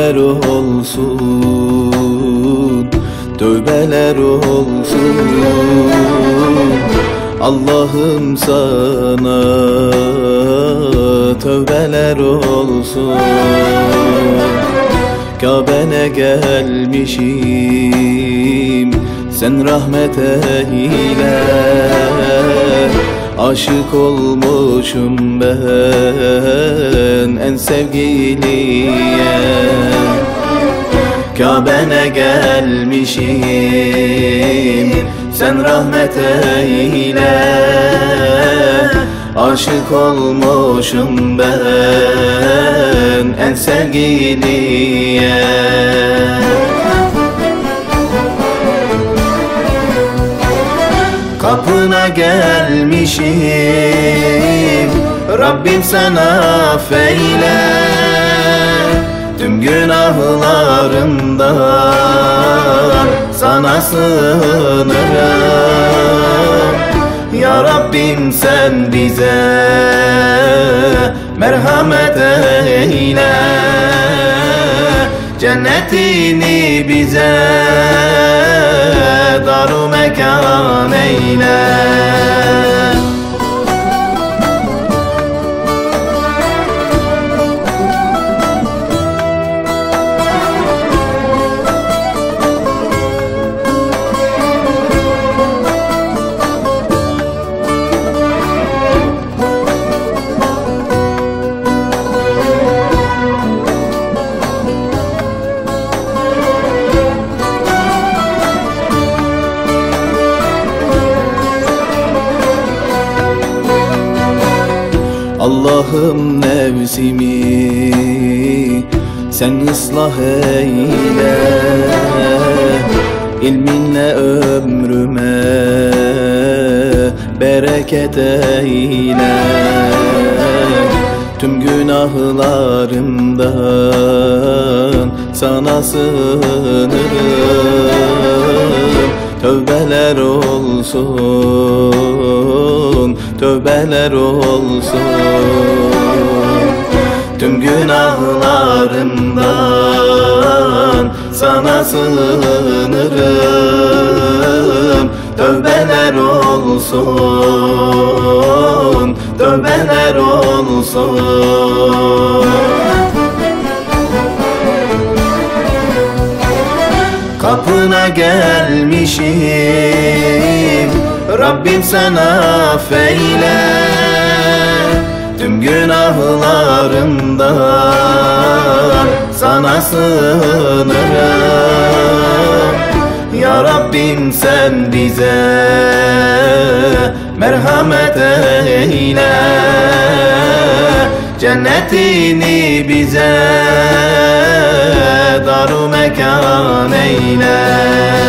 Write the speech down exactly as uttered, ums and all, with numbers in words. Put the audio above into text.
Tövbeler olsun, tövbeler olsun. Allah'ım sana tövbeler olsun. Kabe'ne gelmişim, sen rahmet eyle. Aşık olmuşum ben en sevgiliye. Kabe'ne gelmişim, sen rahmet eyle. Aşık olmuşum ben en sevgiliye. Kapına gelmişim, Rabbim sen affeyle. Tüm günahlarımdan sana sığınırım. Ya Rabbim sen bize merhamet eyle. Cennetini bize dar-ı mekan eyle. Allah'ım nefsimi sen ıslah eyle. İlminle ömrüme bereket eyle. Tüm günahlarımdan sana sığınırım. Tövbeler olsun, tövbeler olsun. Tüm günahlarımdan sana sığınırım. Tövbeler olsun, tövbeler olsun. Kapına gelmişim, Rabbim sen affeyle. Tüm günahlarımdan sana sığınırım. Ya Rabbim sen bize merhamet eyle. Cennetini bize dar-ı mekan eyle.